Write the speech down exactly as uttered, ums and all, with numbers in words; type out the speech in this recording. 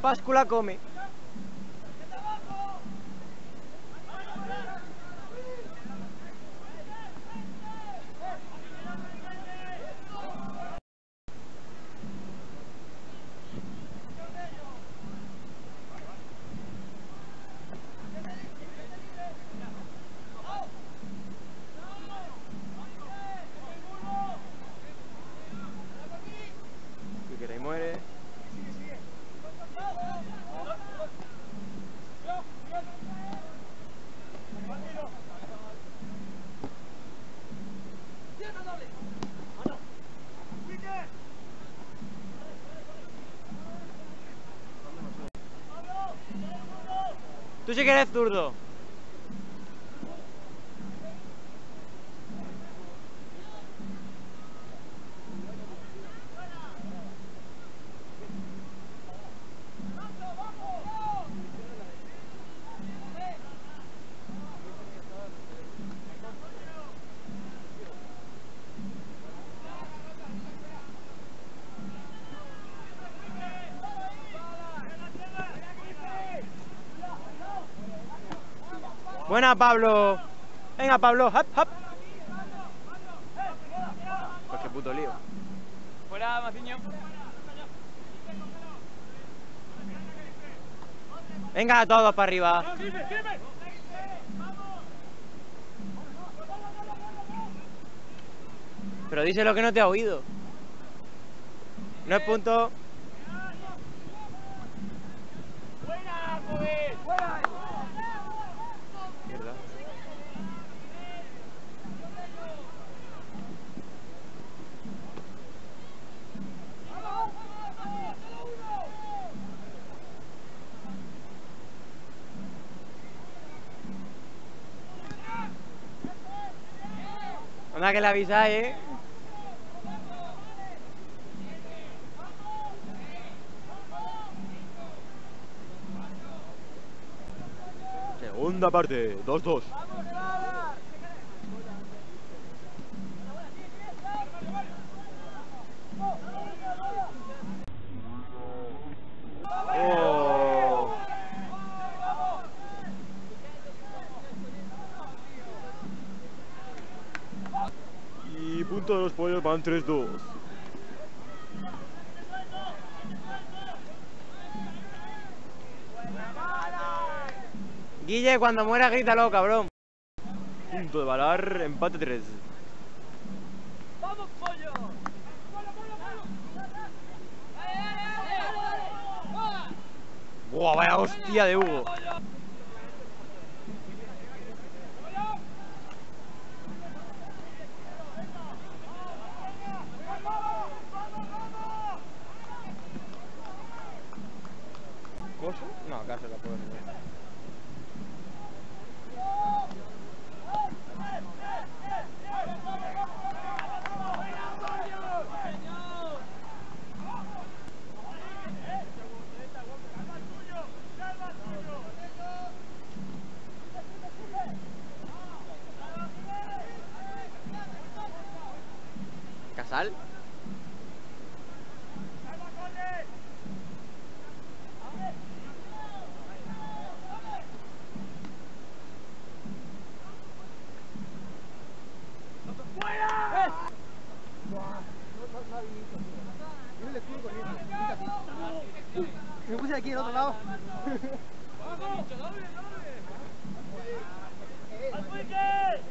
Páscula come. Si quiere y muere. Tú sí que eres zurdo. Buena, Pablo. Venga, Pablo. Hop, hop. Pues qué puto lío. Fuera, Maciño. Venga, todos para arriba. Pero díselo que no te ha oído. No es punto. Mierda. Anda que le avisáis, eh. Segunda parte, dos dos. Oh. Y punto de los pollos van tres dos. Guille, cuando muera grítalo, cabrón. Punto de Valar, empate tres. ¡Vamos, pollo! Buah, vaya hostia de Hugo. ¿Coso? No, acaso la puedo meter. ¿Casal? Me puse aquí en otro lado. ¡Vamos! ¡Doble, doble! ¡Al